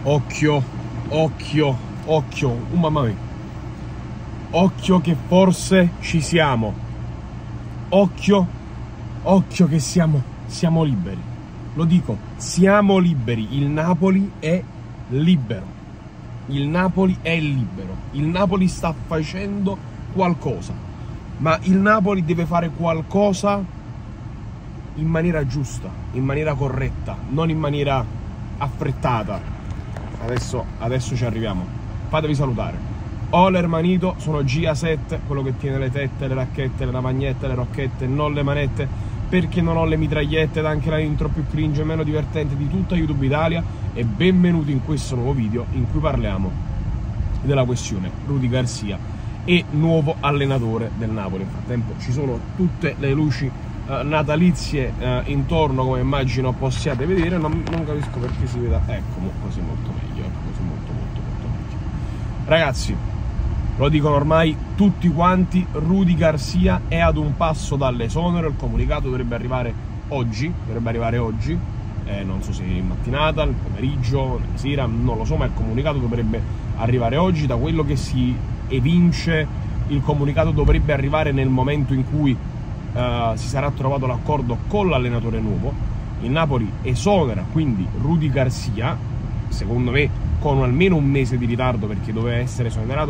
Occhio, occhio, occhio, mamma mia. Occhio che forse ci siamo. Occhio, occhio che siamo liberi. Lo dico, siamo liberi. Il Napoli è libero. Il Napoli è libero. Il Napoli sta facendo qualcosa. Ma il Napoli deve fare qualcosa in maniera giusta, in maniera corretta, non in maniera affrettata. Adesso ci arriviamo. Fatevi salutare. Ho l'ermanito, sono GA7, quello che tiene le tette, le racchette, le lavagnette, le rocchette, non le manette, perché non ho le mitragliette ed anche la intro più cringe e meno divertente di tutta YouTube Italia. E benvenuti in questo nuovo video in cui parliamo della questione Rudy Garcia e nuovo allenatore del Napoli. Nel frattempo ci sono tutte le luci natalizie intorno, come immagino possiate vedere. Non capisco perché si veda, ecco, così molto meglio, così molto meglio. Ragazzi, lo dicono ormai tutti quanti, Rudy Garcia è ad un passo dall'esonero. Il comunicato dovrebbe arrivare oggi, non so se in mattinata, nel pomeriggio, nella sera, non lo so, ma il comunicato dovrebbe arrivare oggi. Da quello che si evince, il comunicato dovrebbe arrivare nel momento in cui si sarà trovato l'accordo con l'allenatore nuovo. Il Napoli esonera quindi Rudy Garcia, secondo me con almeno un mese di ritardo, perché doveva essere esonerato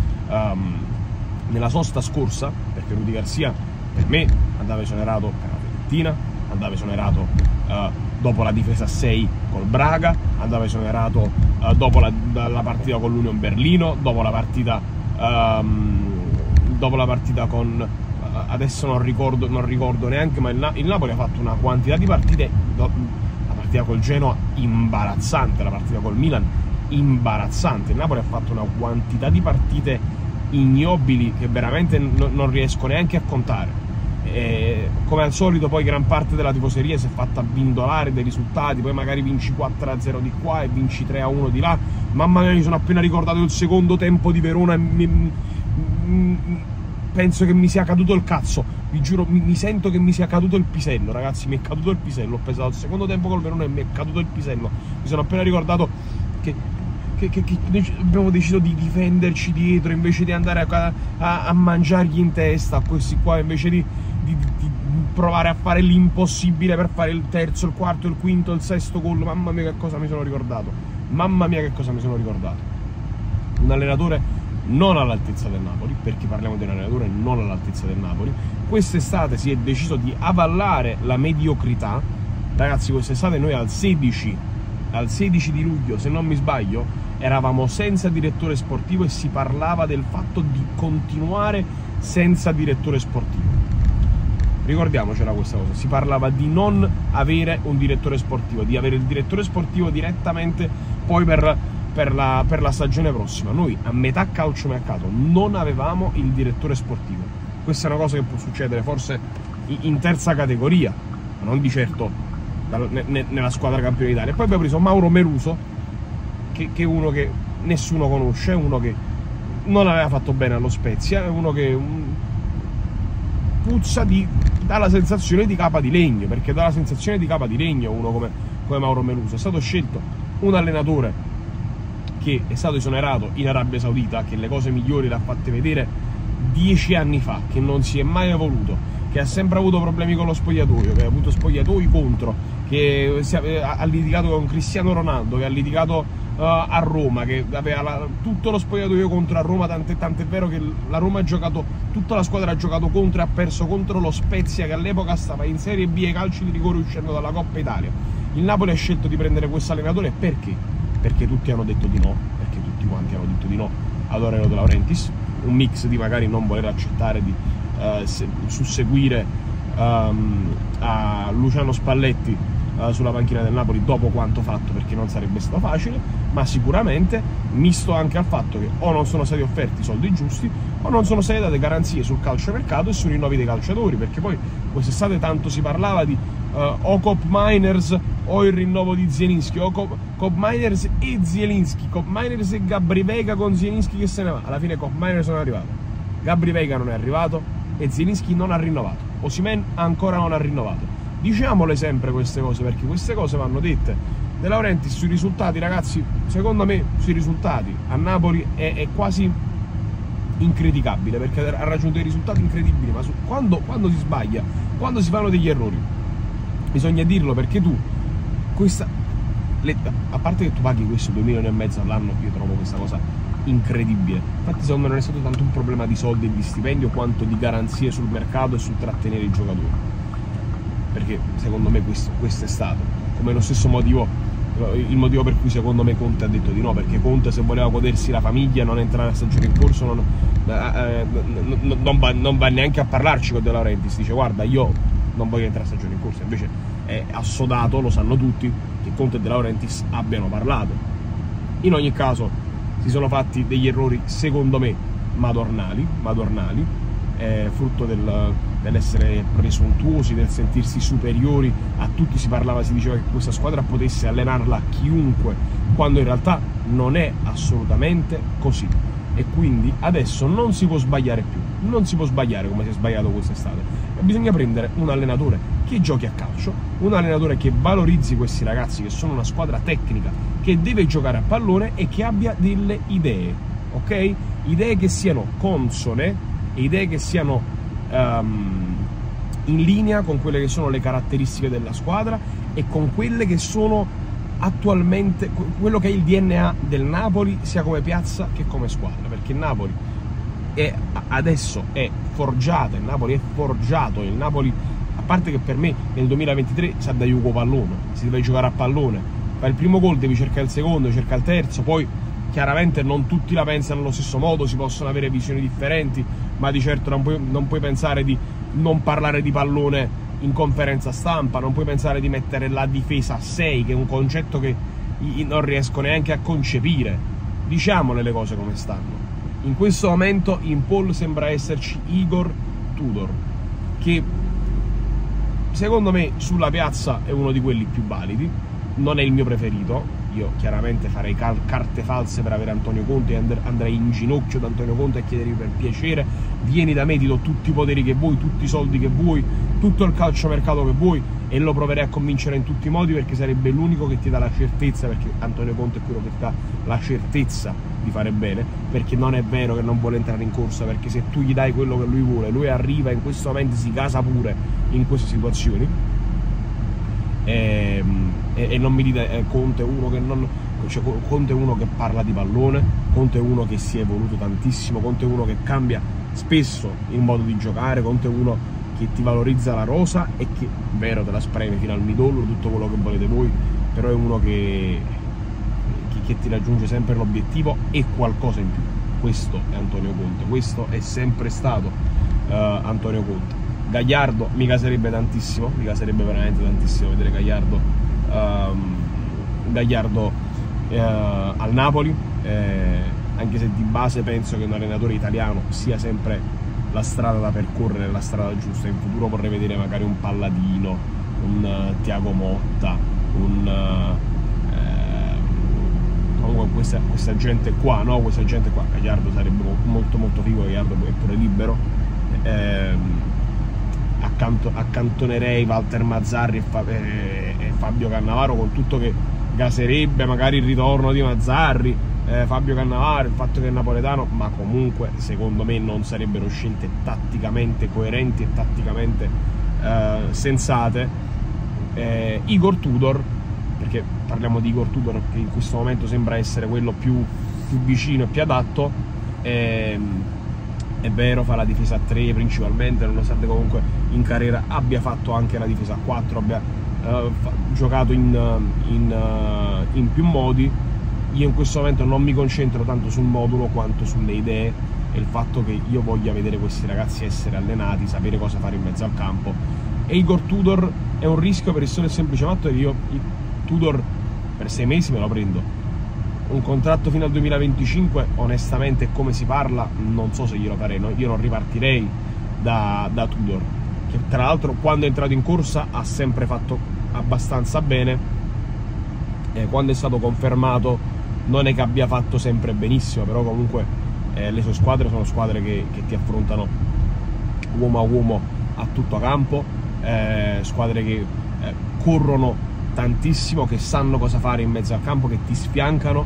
nella sosta scorsa, perché Rudy Garcia per me andava esonerato per la Fiorentina, andava esonerato dopo la difesa 6 col Braga, andava esonerato dopo la partita con l'Union Berlino, dopo la partita con adesso non ricordo neanche, ma il Napoli ha fatto una quantità di partite, la partita col Genoa imbarazzante, la partita col Milan imbarazzante. Il Napoli ha fatto una quantità di partite ignobili che veramente non riesco neanche a contare. Come al solito poi gran parte della tifoseria si è fatta abbindolare dei risultati, poi magari vinci 4-0 di qua e vinci 3-1 di là. Mamma mia, mi sono appena ricordato il secondo tempo di Verona e penso che mi sia caduto il cazzo, vi giuro, mi sento che mi sia caduto il pisello, ragazzi, mi è caduto il pisello. Ho pensato al secondo tempo col Verona e mi è caduto il pisello. Mi sono appena ricordato che abbiamo deciso di difenderci dietro invece di andare a mangiargli in testa a questi qua, invece di provare a fare l'impossibile per fare il terzo, il quarto, il quinto, il sesto gol. Mamma mia che cosa mi sono ricordato, mamma mia che cosa mi sono ricordato. Un allenatore non all'altezza del Napoli, perché parliamo di un allenatore non all'altezza del Napoli. Quest'estate si è deciso di avallare la mediocrità. Ragazzi, quest'estate noi al 16 di luglio, se non mi sbaglio, eravamo senza direttore sportivo e si parlava del fatto di continuare senza direttore sportivo. Ricordiamocela questa cosa, si parlava di non avere un direttore sportivo, di avere il direttore sportivo direttamente poi per la stagione prossima. Noi a metà calciomercato non avevamo il direttore sportivo. Questa è una cosa che può succedere forse in terza categoria, ma non di certo nella squadra campione d'Italia. E poi abbiamo preso Mauro Meruso, che è uno che nessuno conosce, è uno che non aveva fatto bene allo Spezia, è uno che puzza dà la sensazione di capa di legno, perché dà la sensazione di capa di legno uno come Mauro Meruso. È stato scelto un allenatore che è stato esonerato in Arabia Saudita, che le cose migliori le ha fatte vedere 10 anni fa, che non si è mai evoluto, che ha sempre avuto problemi con lo spogliatoio, che ha avuto spogliatoi contro, che ha litigato con Cristiano Ronaldo, che ha litigato a Roma, che aveva tutto lo spogliatoio contro a Roma, tant'è vero che la Roma ha giocato, tutta la squadra ha giocato contro e ha perso contro lo Spezia, che all'epoca stava in Serie B ai calci di rigore uscendo dalla Coppa Italia. Il Napoli ha scelto di prendere questo allenatore perché? Perché tutti hanno detto di no, perché tutti quanti hanno detto di no ad Aurelio De Laurentiis, un mix di magari non voler accettare di susseguire a Luciano Spalletti sulla panchina del Napoli dopo quanto fatto, perché non sarebbe stato facile, ma sicuramente misto anche al fatto che o non sono stati offerti i soldi giusti o non sono state date garanzie sul calciomercato e sui rinnovi dei calciatori, perché poi quest'estate tanto si parlava di o Kopp Miners o il rinnovo di Zielinski, o Kopp Miners e Zielinski, Kopp Miners e Gabri Veiga con Zielinski che se ne va. Alla fine Kopp Miners non è arrivato, Gabri Veiga non è arrivato e Zielinski non ha rinnovato, Osimhen ancora non ha rinnovato. Diciamole sempre queste cose, perché queste cose vanno dette De Laurentiis sui risultati, ragazzi, secondo me sui risultati a Napoli è quasi incriticabile, perché ha raggiunto dei risultati incredibili, ma quando si sbaglia, quando si fanno degli errori, bisogna dirlo, perché tu a parte che tu paghi questo 2,5 milioni all'anno, io trovo questa cosa incredibile. Infatti secondo me non è stato tanto un problema di soldi e di stipendio quanto di garanzie sul mercato e sul trattenere i giocatori, perché secondo me questo è stato, come lo stesso motivo, il motivo per cui secondo me Conte ha detto di no, perché Conte, se voleva godersi la famiglia, non entrare a stagione in corso, non va neanche a parlarci con De Laurentiis, dice guarda, io non voglio entrare a stagione in corso. Invece è assodato, lo sanno tutti, che Conte e De Laurentiis abbiano parlato. In ogni caso si sono fatti degli errori secondo me madornali, frutto dell'essere presuntuosi, del sentirsi superiori a tutti. Si diceva che questa squadra potesse allenarla chiunque, quando in realtà non è assolutamente così, e quindi adesso non si può sbagliare più, non si può sbagliare come si è sbagliato quest'estate, e bisogna prendere un allenatore che giochi a calcio, un allenatore che valorizzi questi ragazzi che sono una squadra tecnica, che deve giocare a pallone e che abbia delle idee, ok? Idee che siano consone, idee che siano in linea con quelle che sono le caratteristiche della squadra e con quelle che sono attualmente quello che è il DNA del Napoli, sia come piazza che come squadra, perché il Napoli adesso è forgiato, il Napoli è forgiato, il Napoli, a parte che per me nel 2023 sa da Jugo pallone, si deve giocare a pallone, fai il primo gol, devi cercare il secondo, cerca il terzo, poi chiaramente non tutti la pensano allo stesso modo, si possono avere visioni differenti, ma di certo non puoi pensare di non parlare di pallone in conferenza stampa, non puoi pensare di mettere la difesa a 6, che è un concetto che non riesco neanche a concepire. Diciamole le cose come stanno. In questo momento in Paul sembra esserci Igor Tudor, che secondo me sulla piazza è uno di quelli più validi, non è il mio preferito. Io chiaramente farei carte false per avere Antonio Conte, andrei in ginocchio da Antonio Conte e chiedergli per piacere: vieni da me, ti do tutti i poteri che vuoi, tutti i soldi che vuoi, tutto il calciomercato che vuoi, e lo proverei a convincere in tutti i modi, perché sarebbe l'unico che ti dà la certezza, perché Antonio Conte è quello che ti dà la certezza di fare bene, perché non è vero che non vuole entrare in corsa, perché se tu gli dai quello che lui vuole, lui arriva, in questo momento si casa pure in queste situazioni. E non mi dite Conte è uno che non, cioè, Conte è uno che parla di pallone, Conte è uno che si è evoluto tantissimo, Conte è uno che cambia spesso il modo di giocare, Conte è uno che ti valorizza la rosa e che, vero, te la spreme fino al midollo, tutto quello che volete voi, però è uno che ti raggiunge sempre l'obiettivo e qualcosa in più. Questo è Antonio Conte, questo è sempre stato Antonio Conte. Gallardo mi caserebbe tantissimo, mi caserebbe veramente tantissimo vedere Gallardo al Napoli, anche se di base penso che un allenatore italiano sia sempre la strada da percorrere, la strada giusta. In futuro vorrei vedere magari un Palladino, un Thiago Motta, comunque questa gente qua, no? Questa gente qua. Gallardo sarebbe molto molto figo, Gallardo è pure libero. Accantonerei Walter Mazzarri e Fabio Cannavaro, con tutto che gaserebbe magari il ritorno di Mazzarri, Fabio Cannavaro, il fatto che è napoletano, ma comunque secondo me non sarebbero scelte tatticamente coerenti e tatticamente sensate. Igor Tudor, perché parliamo di Igor Tudor che in questo momento sembra essere quello più vicino e più adatto. È vero, fa la difesa a 3 principalmente, nonostante comunque in carriera abbia fatto anche la difesa a 4, abbia giocato in più modi. Io in questo momento non mi concentro tanto sul modulo quanto sulle idee e il fatto che io voglia vedere questi ragazzi essere allenati, sapere cosa fare in mezzo al campo. E Igor Tudor è un rischio per il solo e semplice fatto che io Tudor per 6 mesi me lo prendo. Un contratto fino al 2025, onestamente, come si parla, non so se glielo farei, no? Io non ripartirei da Tudor, che tra l'altro quando è entrato in corsa ha sempre fatto abbastanza bene, quando è stato confermato non è che abbia fatto sempre benissimo, però comunque le sue squadre sono squadre che ti affrontano uomo a uomo a tutto campo, squadre che corrono tantissimo, che sanno cosa fare in mezzo al campo, che ti sfiancano.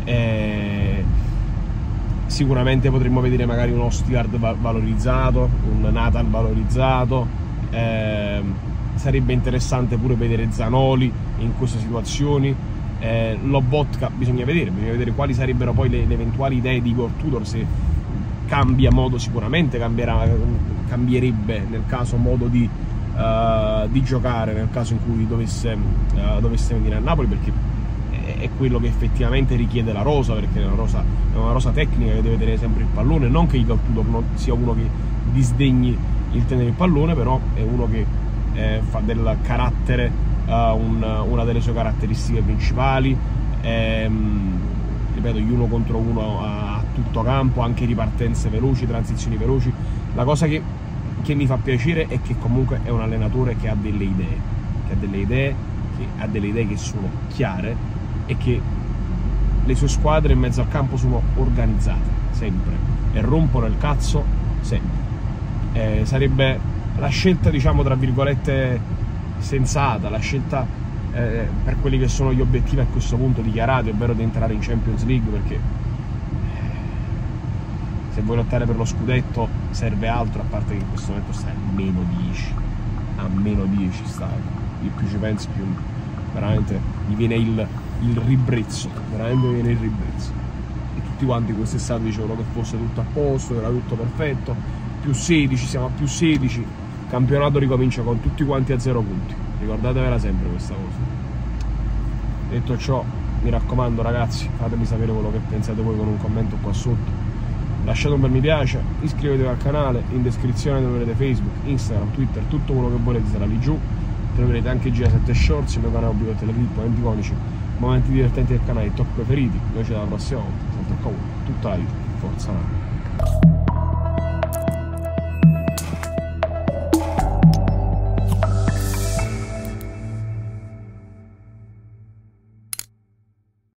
Sicuramente potremmo vedere magari un Østigård valorizzato, un Nathan valorizzato. Sarebbe interessante pure vedere Zanoli in queste situazioni. Lobotka bisogna vedere quali sarebbero poi le eventuali idee di Igor Tudor, se cambia modo. Sicuramente cambierebbe nel caso modo di giocare, nel caso in cui dovesse venire a Napoli, perché è quello che effettivamente richiede la rosa, perché è una rosa tecnica che deve tenere sempre il pallone. Non che Igor Tudor non sia uno che disdegni il tenere il pallone, però è uno che fa del carattere una delle sue caratteristiche principali. Ripeto, gli 1 contro 1 a tutto campo, anche ripartenze veloci, transizioni veloci. La cosa che mi fa piacere è che comunque è un allenatore che ha delle idee, che sono chiare, e che le sue squadre in mezzo al campo sono organizzate sempre e rompono il cazzo sempre. Sarebbe la scelta, diciamo, tra virgolette sensata, la scelta per quelli che sono gli obiettivi a questo punto dichiarati, ovvero di entrare in Champions League, perché se vuoi lottare per lo scudetto serve altro, a parte che in questo momento stai a meno 10 stai. Io più ci penso, più veramente mi viene il ribrezzo, veramente mi viene il ribrezzo. E tutti quanti quest'estate dicevano che fosse tutto a posto, che era tutto perfetto. Più 16, siamo a più 16, il campionato ricomincia con tutti quanti a 0 punti, ricordatevela sempre questa cosa. Detto ciò, mi raccomando ragazzi, fatemi sapere quello che pensate voi con un commento qua sotto, lasciate un bel mi piace, iscrivetevi al canale, in descrizione troverete Facebook, Instagram, Twitter, tutto quello che volete sarà lì giù. Troverete anche GA7 Shorts, il mio canale obbligato, le clip, momenti iconici, momenti divertenti del canale, i top preferiti. Noi ci vediamo alla prossima volta, sempre con tutta la vita, forza Napoli.